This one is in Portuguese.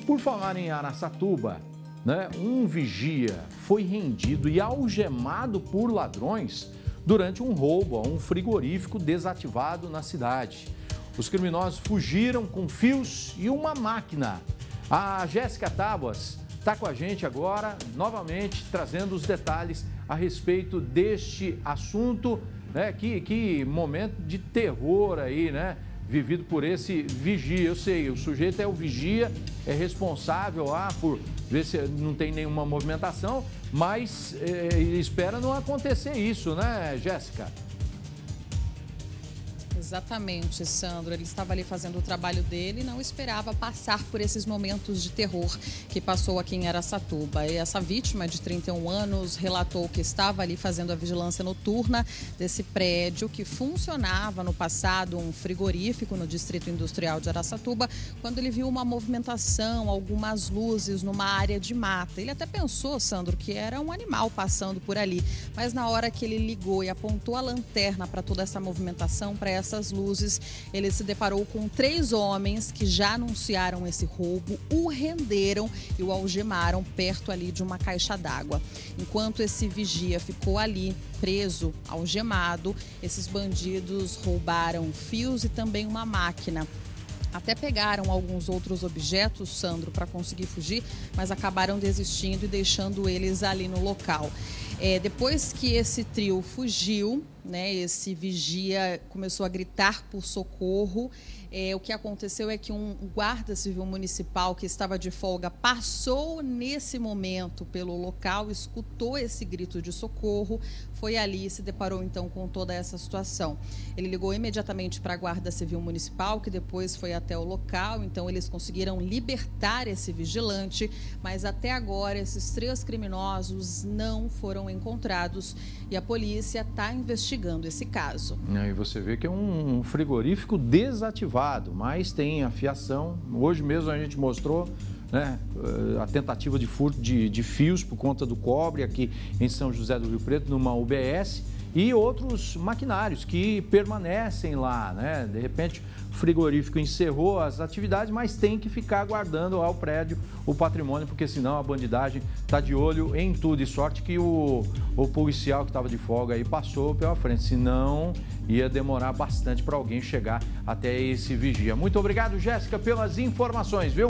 Por falar em Araçatuba, né, um vigia foi rendido e algemado por ladrões durante um roubo a um frigorífico desativado na cidade. Os criminosos fugiram com fios e uma máquina. A Jéssica Tábuas está com a gente agora, novamente, trazendo os detalhes a respeito deste assunto, né? Que momento de terror aí, né? Vivido por esse vigia. Eu sei, o sujeito é o vigia, é responsável lá por ver se não tem nenhuma movimentação, mas espera não acontecer isso, né, Jéssica? Exatamente, Sandro. Ele estava ali fazendo o trabalho dele e não esperava passar por esses momentos de terror que passou aqui em Araçatuba. E essa vítima de 31 anos relatou que estava ali fazendo a vigilância noturna desse prédio que funcionava no passado, um frigorífico no Distrito Industrial de Araçatuba, quando ele viu uma movimentação, algumas luzes numa área de mata. Ele até pensou, Sandro, que era um animal passando por ali, mas na hora que ele ligou e apontou a lanterna para toda essa movimentação, para essas luzes, ele se deparou com 3 homens que já anunciaram esse roubo, o renderam e o algemaram perto ali de uma caixa d'água. Enquanto esse vigia ficou ali preso, algemado, esses bandidos roubaram fios e também uma máquina. Até pegaram alguns outros objetos, Sandro, para conseguir fugir, mas acabaram desistindo e deixando eles ali no local. Depois que esse trio fugiu, né, esse vigia começou a gritar por socorro. O que aconteceu é que um guarda civil municipal que estava de folga passou nesse momento pelo local, escutou esse grito de socorro, foi ali e se deparou então com toda essa situação. Ele ligou imediatamente para a Guarda Civil Municipal, que depois foi até o local, então eles conseguiram libertar esse vigilante, mas até agora esses 3 criminosos não foram encontrados e a polícia está investigando esse caso. E você vê que é um frigorífico desativado, mas tem a fiação. Hoje mesmo a gente mostrou, né, a tentativa de furto de fios por conta do cobre aqui em São José do Rio Preto, numa UBS, e outros maquinários que permanecem lá, né? De repente o frigorífico encerrou as atividades, mas tem que ficar guardando lá o prédio, o patrimônio, porque senão a bandidagem está de olho em tudo. E sorte que o policial que estava de folga aí passou pela frente, senão ia demorar bastante para alguém chegar até esse vigia. Muito obrigado, Jéssica, pelas informações, viu?